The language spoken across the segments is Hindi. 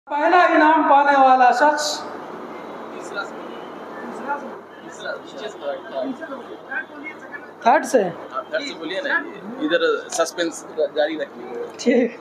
पहला इनाम पाने वाला शख्स थर्ड से बोलिए ना, इधर सस्पेंस जारी रखिए। ठीक।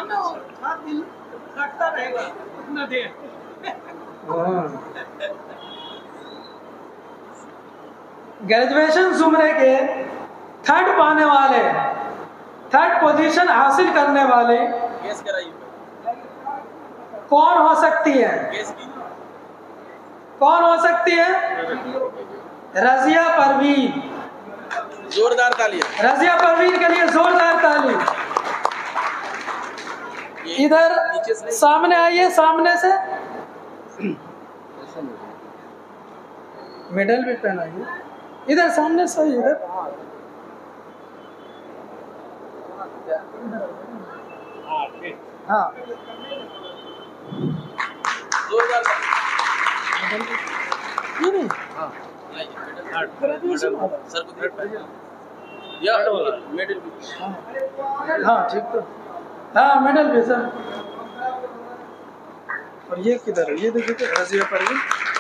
ग्रेजुएशन जुमरे के थर्ड पाने वाले, थर्ड पोजीशन हासिल करने वाले गेस कराइए, कौन हो सकती है? गेस कीजिए। कौन हो सकती है? रजिया परवीन। जोरदार तालियां। रजिया परवीन के लिए जोरदार ताली। इधर सामने आइए, सामने से मेडल भी पहनाइए। इधर सामने से, इधर हाँ, जोरदार ये नहीं सर को या मेडल भी। हाँ ठीक, तो हाँ मेडल भी सर। और ये किधर है? ये देखिए रजिया परवीन।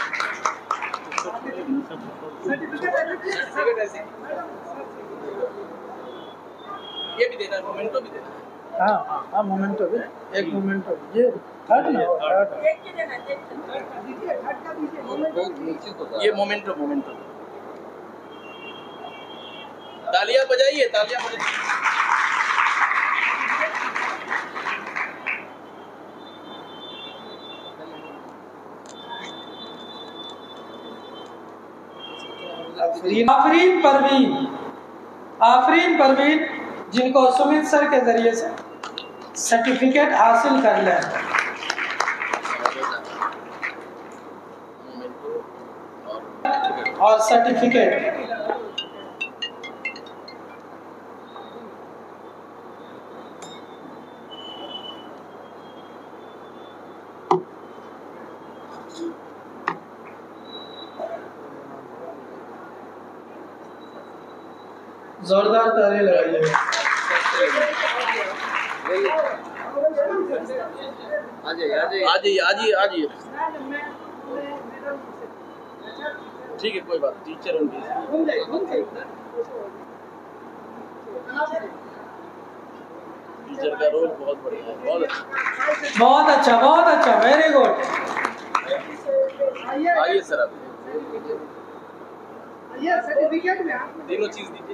ये भी देना, मोमेंटो भी देना। हाँ हाँ, मोमेंटो भी, एक मोमेंटो। ये थर्ड है, ये मोमेंटो, मोमेंटो। तालियां बजाइए, तालियां बजाइए। आफरीन परवीन, आफरीन परवीन, जिनको सुमित सर के जरिए से सर्टिफिकेट हासिल कर लें। और सर्टिफिकेट जोरदार ताली लगाइए। आजिए। ठीक है, कोई बात। टीचर उनकी टीचर का रोल बहुत बढ़िया है, बहुत अच्छा, बहुत अच्छा, बहुत अच्छा, वेरी गुड। आइए सर, आप तीनों चीज दीजिए।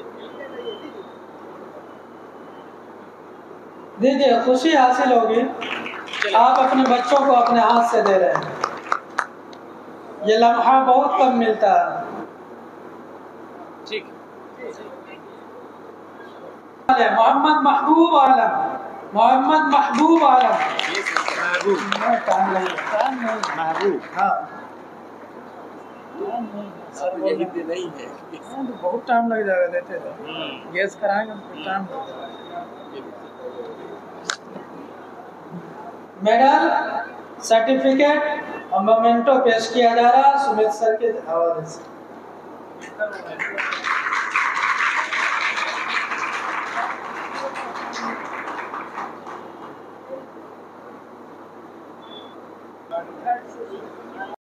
दीजिए, खुशी हासिल होगी। आप अपने बच्चों को अपने हाथ से दे रहे हैं, ये लम्हा बहुत कम मिलता है। ठीक। मोहम्मद महबूब आलम, मोहम्मद महबूब आलम। महबूब, हाँ, सर ये हिंदी नहीं है। तो बहुत टाइम लग जाएगा, देते थे गैस कराएंगे तो टाइम लग जाएगा। मेडल, सर्टिफिकेट और मोमेंटो पेश किया जा रहा सुमित सर के हवाले से।